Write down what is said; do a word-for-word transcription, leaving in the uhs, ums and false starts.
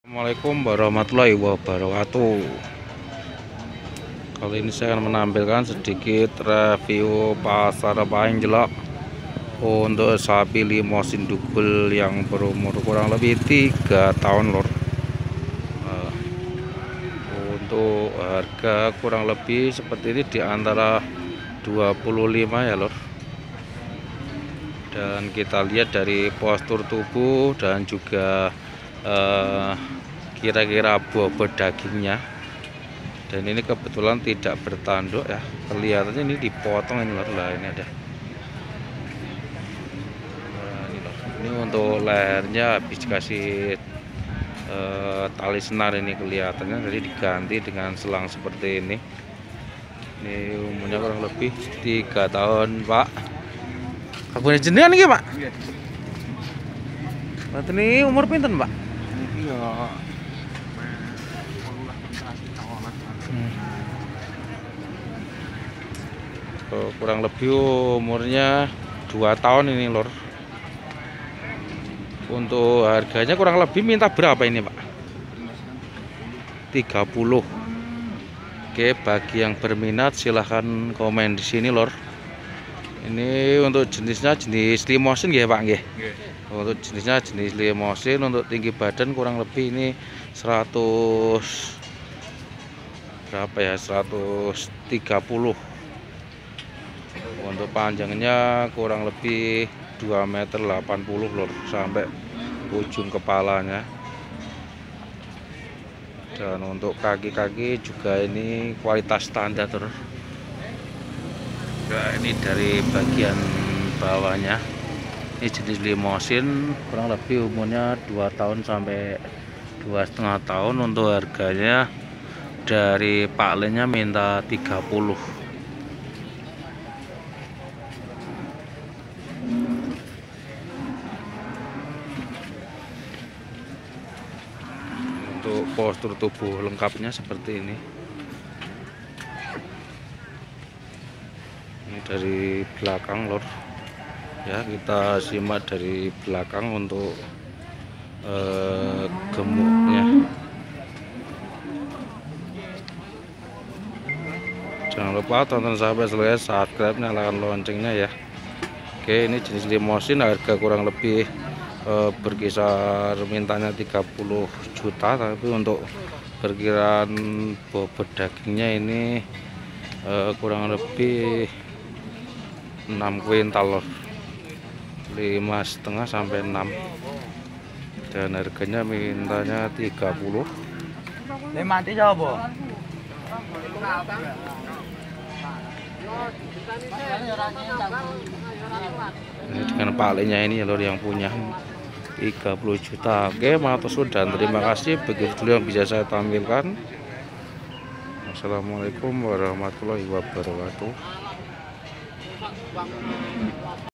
Assalamualaikum warahmatullahi wabarakatuh. Kali ini saya akan menampilkan sedikit review pasar Panjelok untuk sapi limosin dugul yang berumur kurang lebih tiga tahun lor. Nah, untuk harga kurang lebih seperti ini di antara dua puluh lima ya lor. Dan kita lihat dari postur tubuh dan juga eh, kira-kira bobot dagingnya. Dan ini kebetulan tidak bertanduk ya, kelihatannya ini dipotong ini lor. Lah ini ada. Nah, ini, lor. Ini untuk lehernya habis dikasih eh, tali senar, ini kelihatannya jadi diganti dengan selang seperti ini. Ini umurnya kurang lebih tiga tahun pak. Kabune jenengan iki pak? Iya. Berarti ini umur pinten pak? Iya. Hmm. Oh, kurang lebih umurnya dua tahun ini lor. Untuk harganya kurang lebih minta berapa ini pak? tiga puluh. Oke, bagi yang berminat silahkan komen di sini lor. Ini untuk jenisnya jenis limosin ya pak nggih. Untuk jenisnya jenis limosin. Untuk tinggi badan kurang lebih ini seratus berapa ya, seratus tiga puluh. Untuk panjangnya kurang lebih dua meter delapan puluh lor, sampai ujung kepalanya. Dan untuk kaki-kaki juga ini kualitas standar lor. Nah, ini dari bagian bawahnya, ini jenis limosin kurang lebih umurnya dua tahun sampai dua setengah tahun. Untuk harganya dari Pak Lennya minta tiga puluh. Untuk postur tubuh lengkapnya seperti ini. Ini dari belakang lor ya, kita simak dari belakang untuk eh, gemuknya. Jangan lupa tonton sampai selesai, subscribe, nyalakan loncengnya ya. Oke, ini jenis limosin, harga kurang lebih eh, berkisar mintanya tiga puluh juta, tapi untuk perkiraan bobot dagingnya ini eh, kurang lebih enam kuintal lor, lima setengah sampai enam. Dan harganya mintanya tiga puluh. Ini mati coba. Ini dengan palingnya ini ya lor, yang punya tiga puluh juta. Oke, matur sudah, terima kasih. Begitu dulu yang bisa saya tampilkan. Assalamualaikum warahmatullahi wabarakatuh.